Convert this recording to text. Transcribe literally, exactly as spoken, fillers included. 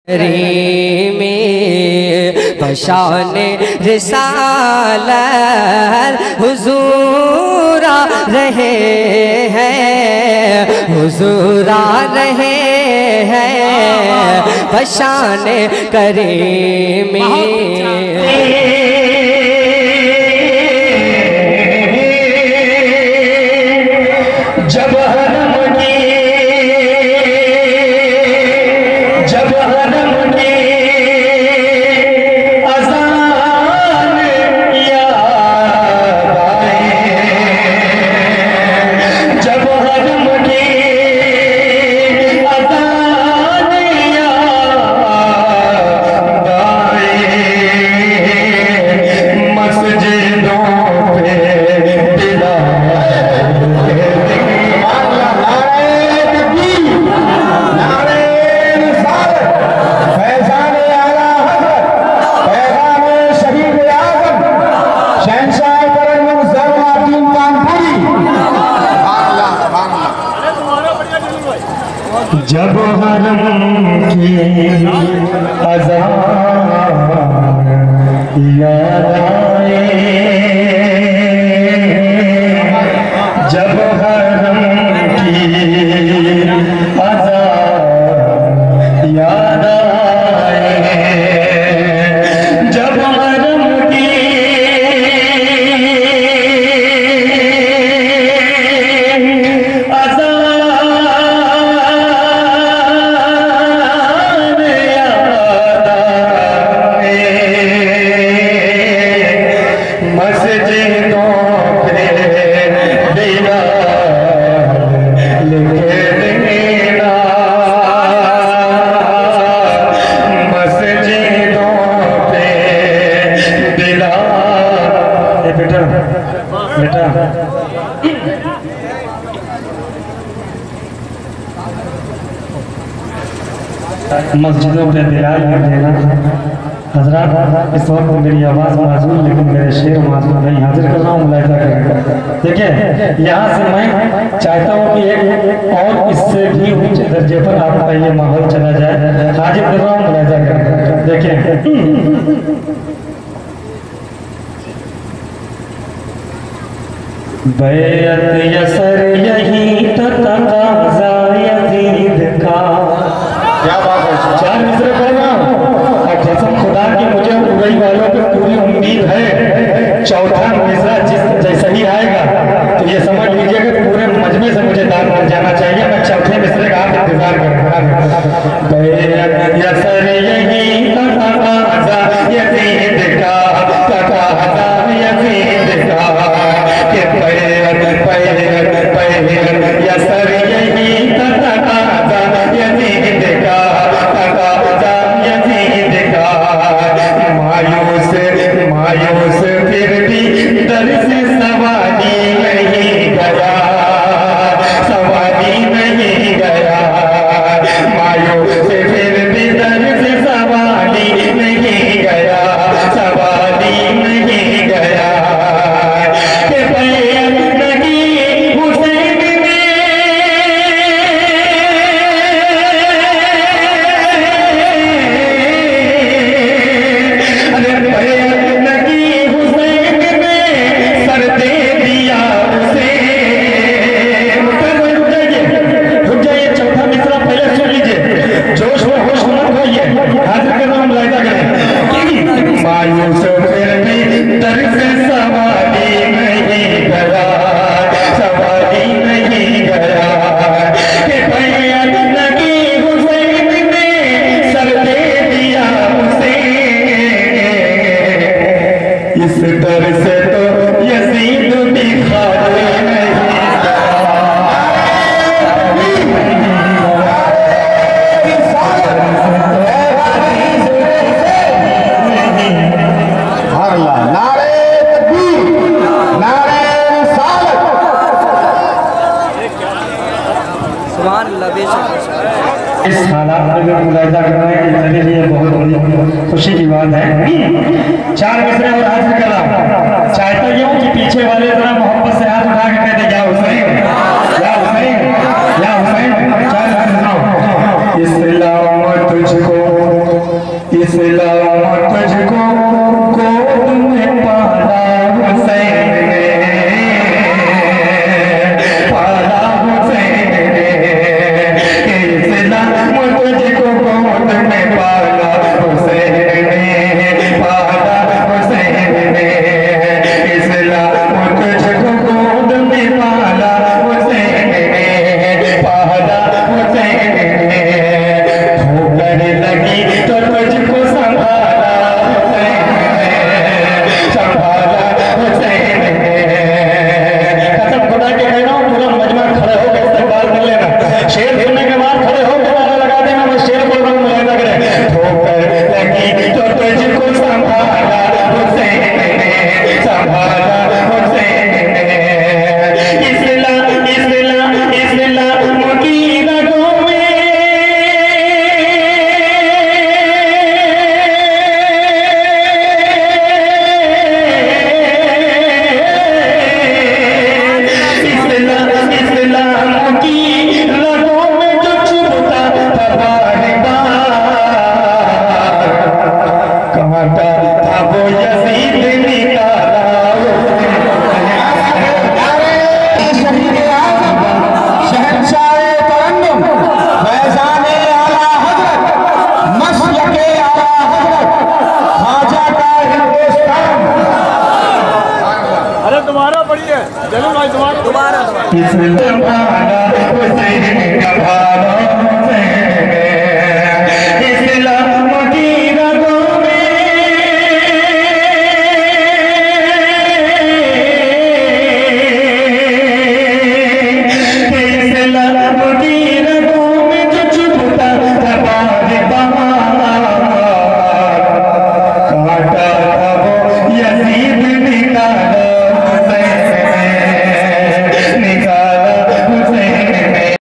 में बशान रिसालत हुजूर आ रहे हैं, हुजूर आ रहे हैं बशान करीम में। जब हरम की अज़ान याद आए, जब हरम की अज़ान याद आए, जब हरम की मस्जिदों पे बिलाल कर देना। हजरात, इस वक्त मेरी आवाज़ माजूल लेकिन मेरे शेर माजूल नहीं, हाजिर कर रहा हूँ, मुलाहिजा करें। देखिए, यहाँ से मैं चाहता हूँ कि एक और इससे भी ऊंचे दर्जे पर आपका ये माहौल चला जाए। हाजिर कर रहा हूँ, मुलाहिजा करें। देखिए, बैअत यसर यही तक़ाज़ा यज़ीद का। क्या बात है, चार मिसरे पढ़ रहा हूँ और कसम खुदा की मुझे उड़ई वालों पे पूरी उम्मीद है चौथा मिसरा जिस जैसा ही आएगा तो ये समझ लीजिए कि पूरे मजमे से मुझे दाद मिल जाना चाहिए। मैं चौथे मिसरे का आप इंतजार करूँगा। बैअत यसर यही तक़ाज़ा यज़ीद का, तक़ाज़ा यज़ीद का कि बैअत बैअत बैअत यसर यही तक़ाज़ा यज़ीद का, तक़ाज़ा यज़ीद का। मायूस मायूस फिर भी दर से सवारी नहीं गया, सवारी नहीं गया। मायूस फिर भी दर से सवारी नहीं गया, सवारी नहीं गया। कि बैअत नहीं हुसैन में, अरे बैअत नहीं हुसैन में सर दे दिया उसे। रुक जाइए, रुक जाइए, चौथा मिसरा पहले सुन लीजिए, जोश में होश मत होइए। हाजिर कर रहा हूँ, मुलाहिजा करें। मायूस फिर भी दर से सवारी नहीं गया, सवारी नहीं गया। कि बैअत नहीं हुसैन ने सर दे दिया उसे। इस दर से तो यज़ीद भी खाली नहीं इस हालात में जो मुलाहिजा कर रहे हैं मेरे लिए बहुत बड़ी खुशी की बात है। चार मिसरे और हाजिर कर रहा हूँ। चाहता ये हूँ कि पीछे वाले जरा मोहब्बत से हाथ उठा के कहते या हुसैन, या हुसैन, या हुसैन। चार हाजिर सुनाओ। इस्लाम तुझको इस्लाम तुझको गोद में पाला हुसैन ने, पाला हुसैन ने। इस्लाम तुझको गोद में पाला हुसैन ने, पाला हुसैन ने। इस्लाम तुझको गोद में पाला हुसैन ने, पाला हुसैन ने। ठोकर लगी तो तुझको संभाला हुसैन ने, संभाला हुसैन ने। कसम खुदा के कह रहा हूँ, पूरा मजमा खड़े हो गए, इस्तेमाल कर लेना। शेर सुनने के बाद खड़े हो गए, नारा लगा देना, मैं शेर बोल रहा हूँ, मुझे लग रहा है। ठोकर लगी तो तुझको संभाला हुसैन ने, संभाला हुसैन ने। इस्लाम इस्लाम इस्लाम की रगों में इस्लाम इस्लाम की रगों में जो चुभता था बार बार, कांटा था वो यजीद निकाला। अरे तुम्हारा बढ़िया चलो भाई, तुम्हारा तुम्हारा इस्लाम हुसैन का भाला